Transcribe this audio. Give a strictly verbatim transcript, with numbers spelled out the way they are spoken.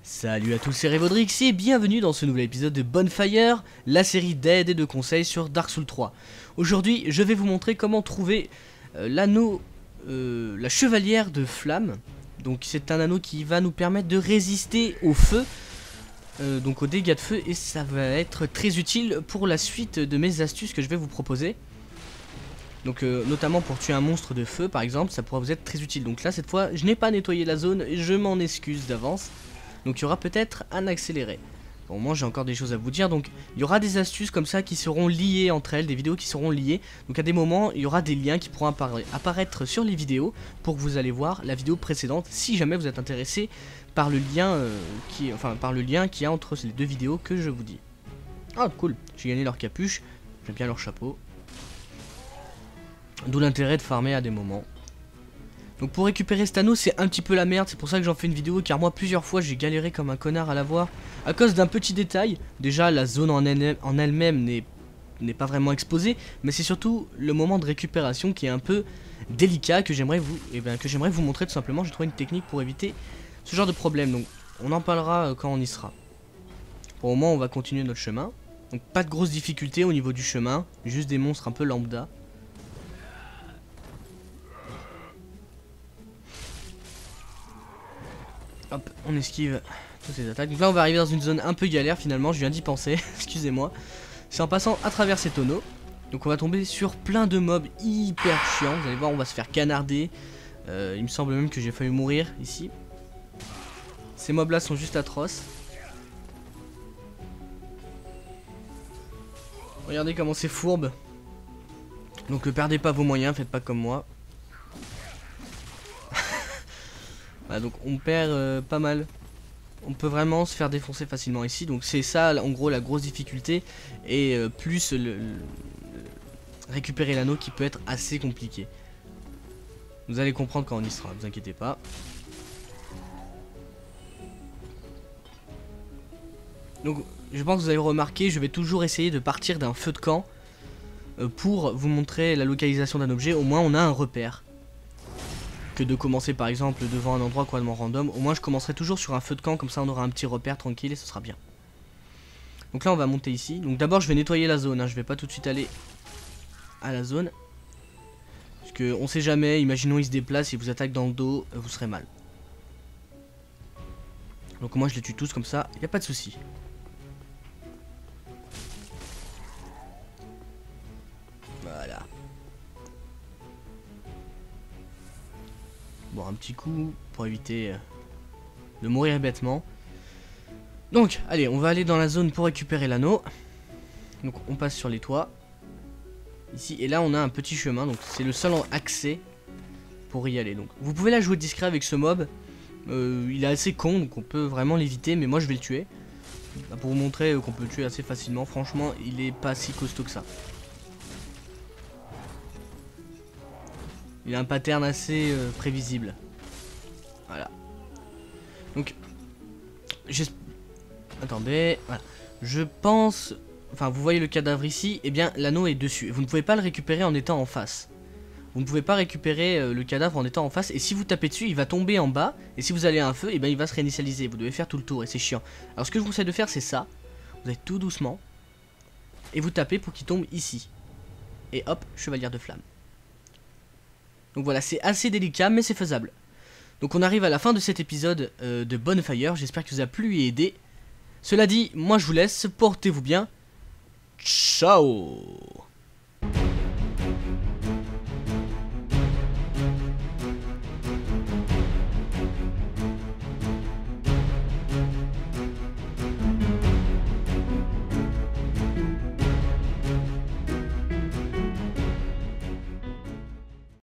Salut à tous, c'est Revaudrix et bienvenue dans ce nouvel épisode de Bonfire, la série d'aide et de conseils sur Dark Souls trois. Aujourd'hui, je vais vous montrer comment trouver euh, l'anneau, euh, la chevalière de flamme. Donc c'est un anneau qui va nous permettre de résister au feu, euh, donc aux dégâts de feu, et ça va être très utile pour la suite de mes astuces que je vais vous proposer. Donc euh, notamment pour tuer un monstre de feu par exemple, ça pourra vous être très utile. Donc là cette fois, je n'ai pas nettoyé la zone, et je m'en excuse d'avance. Donc il y aura peut-être un accéléré. Bon, moi j'ai encore des choses à vous dire. Donc il y aura des astuces comme ça qui seront liées entre elles, des vidéos qui seront liées. Donc à des moments il y aura des liens qui pourront appara apparaître sur les vidéos pour que vous allez voir la vidéo précédente si jamais vous êtes intéressé par le lien euh, qui, enfin par le lien qu'il y a entre les deux vidéos que je vous dis. Ah cool, j'ai gagné leur capuche, j'aime bien leur chapeau. D'où l'intérêt de farmer à des moments. Donc pour récupérer cet anneau c'est un petit peu la merde, c'est pour ça que j'en fais une vidéo, car moi plusieurs fois j'ai galéré comme un connard à l'avoir à cause d'un petit détail. Déjà la zone en elle-même n'est n'est pas vraiment exposée, mais c'est surtout le moment de récupération qui est un peu délicat, que j'aimerais vous, eh bien, que j'aimerais vous montrer tout simplement. J'ai trouvé une technique pour éviter ce genre de problème, donc on en parlera quand on y sera. Pour le moment on va continuer notre chemin, donc pas de grosses difficultés au niveau du chemin, juste des monstres un peu lambda. Hop, on esquive toutes ces attaques. Donc là on va arriver dans une zone un peu galère finalement, je viens d'y penser, excusez-moi. C'est en passant à travers ces tonneaux. Donc on va tomber sur plein de mobs hyper chiants. Vous allez voir, on va se faire canarder. euh, Il me semble même que j'ai failli mourir ici. Ces mobs là sont juste atroces. Regardez comment c'est fourbe. Donc ne perdez pas vos moyens, faites pas comme moi. Voilà, donc on perd euh, pas mal. On peut vraiment se faire défoncer facilement ici. Donc c'est ça en gros la grosse difficulté. Et euh, plus le, le, le récupérer l'anneau qui peut être assez compliqué. Vous allez comprendre quand on y sera, ne vous inquiétez pas. Donc je pense que vous avez remarqué, je vais toujours essayer de partir d'un feu de camp euh, pour vous montrer la localisation d'un objet. Au moins on a un repère. Que de commencer par exemple devant un endroit complètement random. Au moins je commencerai toujours sur un feu de camp, comme ça on aura un petit repère tranquille et ce sera bien. Donc là on va monter ici. Donc d'abord je vais nettoyer la zone, hein. Je vais pas tout de suite aller à la zone. Parce que on sait jamais, imaginons il se déplace, il vous attaque dans le dos, vous serez mal. Donc moi je les tue tous comme ça, il n'y a pas de souci. Voilà. Bon, un petit coup pour éviter euh, de mourir bêtement. Donc, allez, on va aller dans la zone pour récupérer l'anneau. Donc, on passe sur les toits. Ici, et là, on a un petit chemin. Donc, c'est le seul accès pour y aller. Donc, vous pouvez la jouer discret avec ce mob. Euh, il est assez con, donc on peut vraiment l'éviter. Mais moi, je vais le tuer. Pour vous montrer qu'on peut le tuer assez facilement. Franchement, il est pas si costaud que ça. Il a un pattern assez euh, prévisible. Voilà. Donc, attendez. Voilà. Je pense... Enfin, vous voyez le cadavre ici. Eh bien, l'anneau est dessus. Vous ne pouvez pas le récupérer en étant en face. Vous ne pouvez pas récupérer euh, le cadavre en étant en face. Et si vous tapez dessus, il va tomber en bas. Et si vous allez à un feu, eh bien, il va se réinitialiser. Vous devez faire tout le tour et c'est chiant. Alors, ce que je vous conseille de faire, c'est ça. Vous allez tout doucement. Et vous tapez pour qu'il tombe ici. Et hop, chevalière de flamme. Donc voilà, c'est assez délicat, mais c'est faisable. Donc on arrive à la fin de cet épisode euh, de Bonfire. J'espère qu'il vous a plu et aidé. Cela dit, moi je vous laisse, portez-vous bien. Ciao.